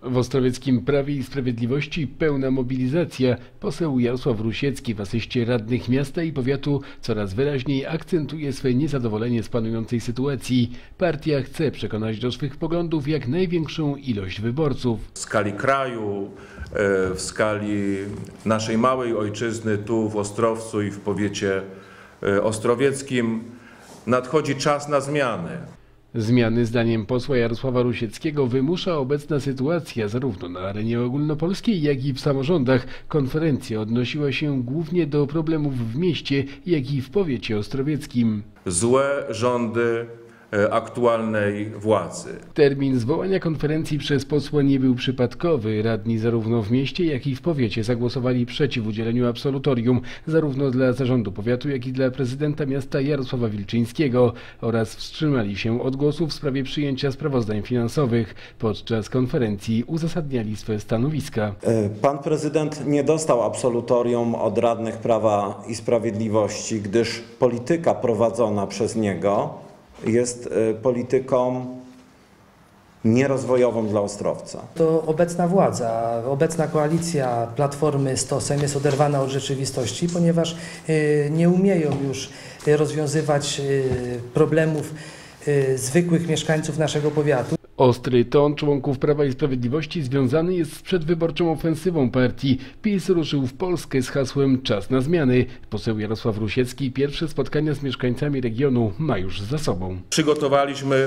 W ostrowieckim Prawie i Sprawiedliwości pełna mobilizacja. Poseł Jarosław Rusiecki w asyście radnych miasta i powiatu coraz wyraźniej akcentuje swe niezadowolenie z panującej sytuacji. Partia chce przekonać do swych poglądów jak największą ilość wyborców. W skali kraju, w skali naszej małej ojczyzny, tu w Ostrowcu i w powiecie ostrowieckim nadchodzi czas na zmiany. Zmiany zdaniem posła Jarosława Rusieckiego wymusza obecna sytuacja zarówno na arenie ogólnopolskiej, jak i w samorządach. Konferencja odnosiła się głównie do problemów w mieście, jak i w powiecie ostrowieckim. Złe rządy aktualnej władzy. Termin zwołania konferencji przez posła nie był przypadkowy. Radni zarówno w mieście, jak i w powiecie zagłosowali przeciw udzieleniu absolutorium zarówno dla zarządu powiatu, jak i dla prezydenta miasta Jarosława Wilczyńskiego oraz wstrzymali się od głosu w sprawie przyjęcia sprawozdań finansowych. Podczas konferencji uzasadniali swe stanowiska. Pan prezydent nie dostał absolutorium od radnych Prawa i Sprawiedliwości, gdyż polityka prowadzona przez niego jest polityką nierozwojową dla Ostrowca. To obecna władza, obecna koalicja Platformy z TOS-em jest oderwana od rzeczywistości, ponieważ nie umieją już rozwiązywać problemów zwykłych mieszkańców naszego powiatu. Ostry ton członków Prawa i Sprawiedliwości związany jest z przedwyborczą ofensywą partii. PiS ruszył w Polskę z hasłem "Czas na zmiany". Poseł Jarosław Rusiecki pierwsze spotkania z mieszkańcami regionu ma już za sobą. Przygotowaliśmy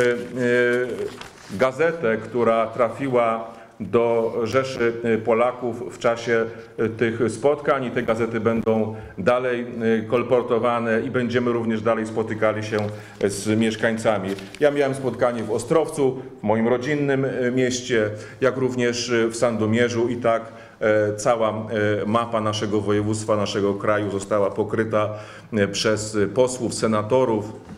gazetę, która trafiła do rzeszy Polaków w czasie tych spotkań i te gazety będą dalej kolportowane i będziemy również dalej spotykali się z mieszkańcami. Ja miałem spotkanie w Ostrowcu, w moim rodzinnym mieście, jak również w Sandomierzu i tak cała mapa naszego województwa, naszego kraju została pokryta przez posłów, senatorów,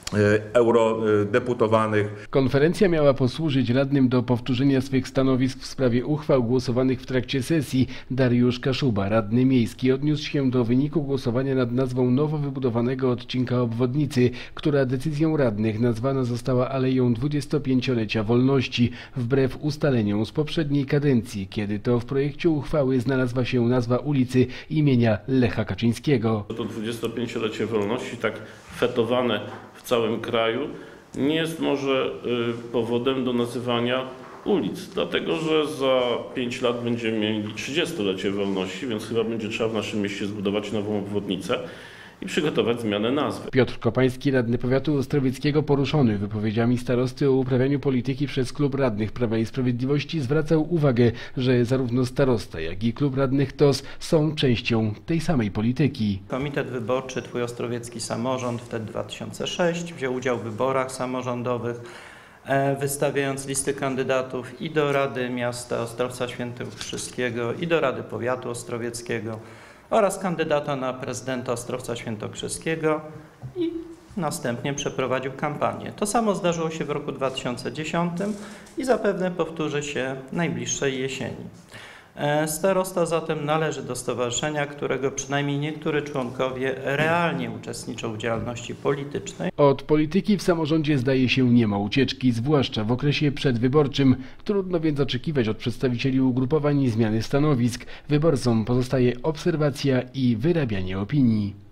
eurodeputowanych. Konferencja miała posłużyć radnym do powtórzenia swych stanowisk w sprawie uchwał głosowanych w trakcie sesji. Dariusz Kaszuba, radny miejski, odniósł się do wyniku głosowania nad nazwą nowo wybudowanego odcinka obwodnicy, która decyzją radnych nazwana została Aleją 25-lecia Wolności, wbrew ustaleniom z poprzedniej kadencji, kiedy to w projekcie uchwały znalazła się nazwa ulicy imienia Lecha Kaczyńskiego. To 25-lecie Wolności, tak fetowane w całym kraju, nie jest może powodem do nazywania ulic, dlatego że za 5 lat będziemy mieli 30-lecie wolności, więc chyba będzie trzeba w naszym mieście zbudować nową obwodnicę i przygotować zmianę nazwy. Piotr Kopański, radny powiatu ostrowieckiego, poruszony wypowiedziami starosty o uprawianiu polityki przez klub radnych Prawa i Sprawiedliwości, zwracał uwagę, że zarówno starosta, jak i klub radnych TOS są częścią tej samej polityki. Komitet Wyborczy Twój Ostrowiecki Samorząd, wtedy 2006, wziął udział w wyborach samorządowych, wystawiając listy kandydatów i do Rady Miasta Ostrowca Świętokrzyskiego, i do Rady Powiatu Ostrowieckiego oraz kandydata na prezydenta Ostrowca Świętokrzyskiego i następnie przeprowadził kampanię. To samo zdarzyło się w roku 2010 i zapewne powtórzy się najbliższej jesieni. Starosta zatem należy do stowarzyszenia, którego przynajmniej niektórzy członkowie realnie uczestniczą w działalności politycznej. Od polityki w samorządzie zdaje się nie ma ucieczki, zwłaszcza w okresie przedwyborczym. Trudno więc oczekiwać od przedstawicieli ugrupowań zmiany stanowisk. Wyborcom pozostaje obserwacja i wyrabianie opinii.